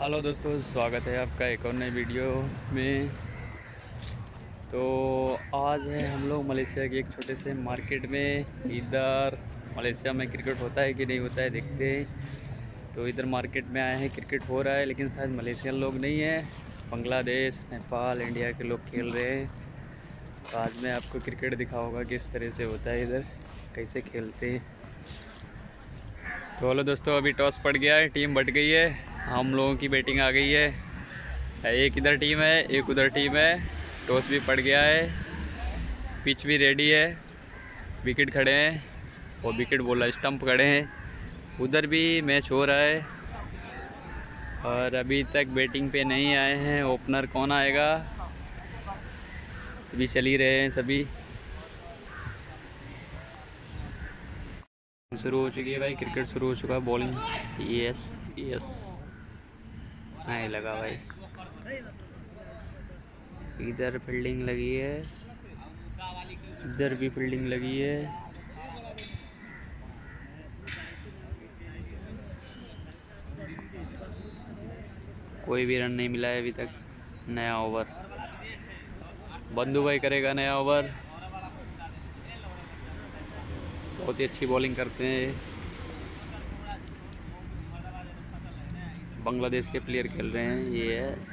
Hello दोस्तों, स्वागत है आपका एक और नई वीडियो में। तो आज है हम लोग मलेशिया के एक छोटे से मार्केट में। इधर मलेशिया में क्रिकेट होता है कि नहीं होता है देखते हैं। तो इधर मार्केट में आए हैं, क्रिकेट हो रहा है लेकिन शायद मलेशियन लोग नहीं हैं, बांग्लादेश, नेपाल, इंडिया के लोग खेल रहे हैं। तो आज मैं आपको क्रिकेट दिखाऊंगा किस तरह से होता है, इधर कैसे खेलते हैं। तो हेलो दोस्तों, अभी टॉस पड़ गया है, टीम बट गई है, हम लोगों की बैटिंग आ गई है। एक इधर टीम है, एक उधर टीम है। टॉस भी पड़ गया है, पिच भी रेडी है, विकेट खड़े हैं, और विकेट बोला स्टंप खड़े हैं। उधर भी मैच हो रहा है और अभी तक बैटिंग पे नहीं आए हैं। ओपनर कौन आएगा, अभी चल ही रहे हैं सभी। शुरू हो चुकी है भाई, क्रिकेट शुरू हो चुका है। बॉलिंग यस यस नहीं लगा भाई। इधर फील्डिंग लगी है, इधर भी फील्डिंग लगी है। कोई भी रन नहीं मिला है अभी तक। नया ओवर बंदू भाई करेगा, नया ओवर। बहुत ही अच्छी बॉलिंग करते हैं, बांग्लादेश के प्लेयर खेल रहे हैं। ये है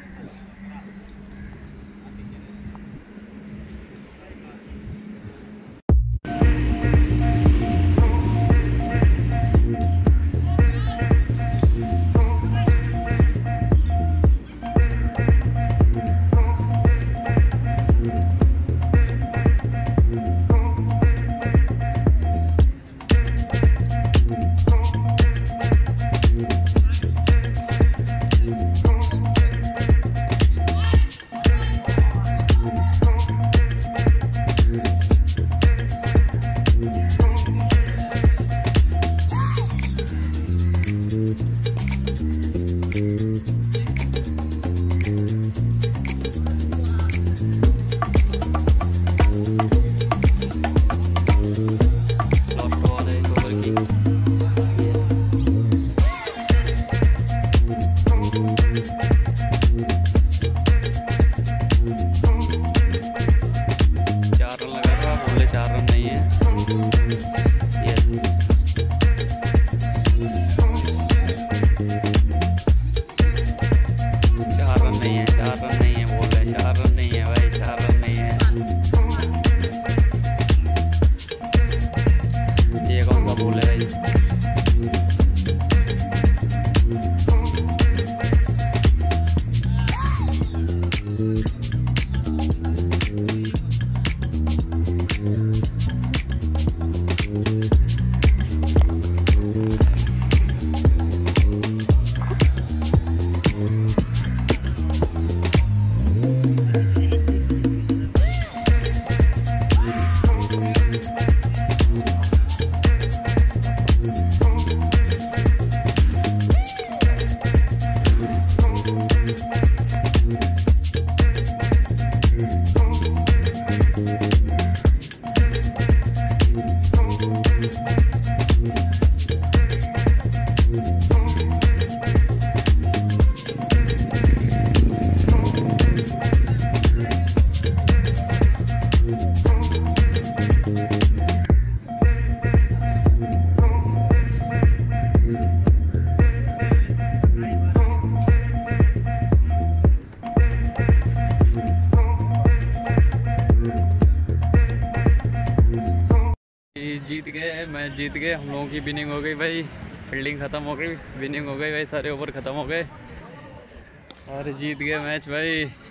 जीत गए, मैच जीत गए। हम लोगों की विनिंग हो गई भाई, फील्डिंग ख़त्म हो गई, विनिंग हो गई भाई, सारे ओवर ख़त्म हो गए और जीत गए मैच भाई।